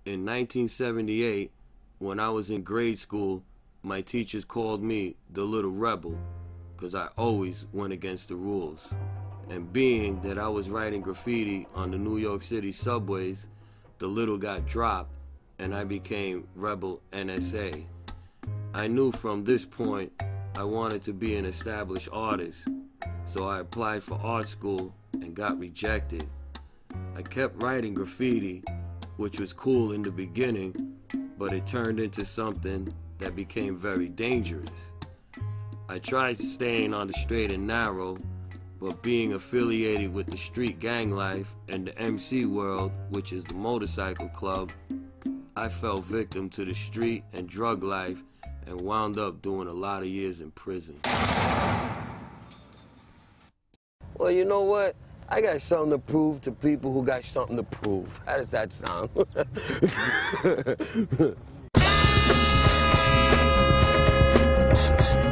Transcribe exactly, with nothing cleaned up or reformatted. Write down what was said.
In nineteen seventy-eight, when I was in grade school, my teachers called me the Little Rebel, because I always went against the rules. And being that I was writing graffiti on the New York City subways, the little got dropped and I became Rebel N S A. I knew from this point I wanted to be an established artist, so I applied for art school and got rejected. I kept writing graffiti, which was cool in the beginning, but it turned into something that became very dangerous. I tried staying on the straight and narrow, but being affiliated with the street gang life and the M C world, which is the motorcycle club, I fell victim to the street and drug life and wound up doing a lot of years in prison. Well, you know what? I got something to prove to people who got something to prove. How does that sound?